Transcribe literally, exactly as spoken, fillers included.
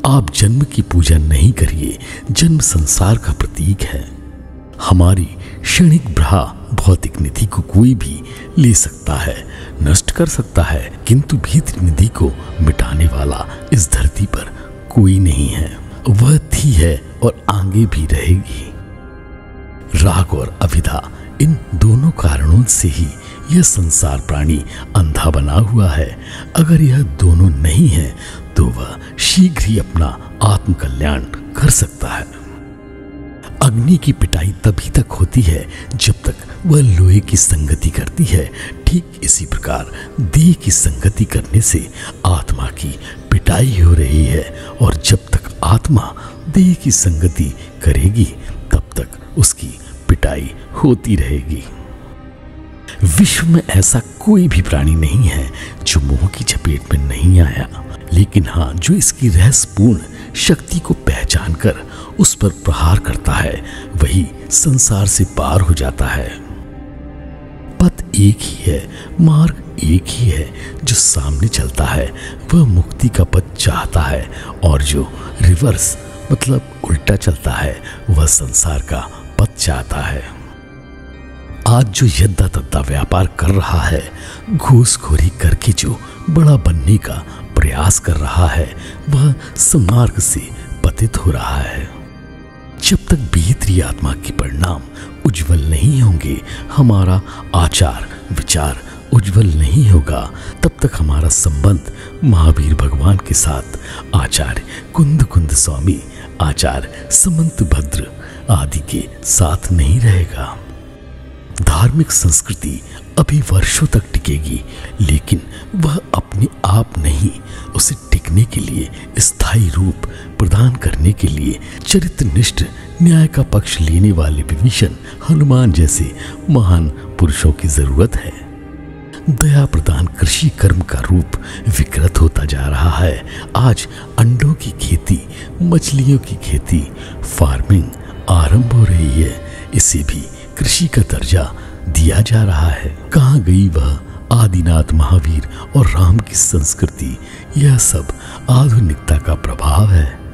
आप जन्म की पूजा नहीं करिए, जन्म संसार का प्रतीक है। हमारी क्षणिक भ्रा भौतिक निधि को कोई भी ले सकता है, नष्ट कर सकता है, किंतु भीतरी निधि को मिटाने वाला इस धरती पर कोई नहीं है। वह थी है और आगे भी रहेगी। राग और अविद्या, इन दोनों कारणों से ही यह संसार प्राणी अंधा बना हुआ है। अगर यह दोनों नहीं है तो वह शीघ्र ही अपना आत्मकल्याण कर सकता है। अग्नि की पिटाई तभी तक होती है जब तक वह लोहे की संगति करती है। ठीक इसी प्रकार देह की संगति करने से आत्मा की पिटाई हो रही है, और जब तक आत्मा देह की संगति करेगी तब तक उसकी पिटाई होती रहेगी। विश्व में ऐसा कोई भी प्राणी नहीं है जो मोह की चपेट में नहीं आया, लेकिन हाँ, जो इसकी रहस्यपूर्ण शक्ति को पहचान कर उस पर प्रहार करता है वही संसार से पार हो जाता है। पथ एक ही है, मार्ग एक ही है। जो सामने चलता है वह मुक्ति का पथ चाहता है, और जो रिवर्स मतलब उल्टा चलता है वह संसार का पथ चाहता है। आज जो यद्दा तद्दा व्यापार कर रहा है, घूसखोरी करके जो बड़ा बनने का प्रयास कर रहा है, वह समार्ग से पतित हो रहा है। जब तक भीतरी आत्मा के परिणाम उज्जवल नहीं होंगे, हमारा आचार विचार उज्जवल नहीं होगा, तब तक हमारा संबंध महावीर भगवान के साथ, आचार्य कुंद कुंद स्वामी, आचार्य समंत भद्र आदि के साथ नहीं रहेगा। धार्मिक संस्कृति अभी वर्षों तक टिकेगी, लेकिन वह अपने आप नहीं, उसे टिकने के लिए स्थायी रूप प्रदान करने के लिए चरित्रनिष्ठ न्याय का पक्ष लेने वाले विभीषण, हनुमान जैसे महान पुरुषों की जरूरत है। दया प्रदान कृषि कर्म का रूप विकृत होता जा रहा है। आज अंडों की खेती, मछलियों की खेती, फार्मिंग आरंभ हो रही है। इसे भी कृषि का दर्जा दिया जा रहा है। कहाँ गई वह आदिनाथ महावीर और राम की संस्कृति? यह सब आधुनिकता का प्रभाव है।